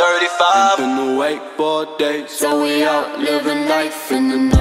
35. Ain't been awake all day, so we out living life in the night.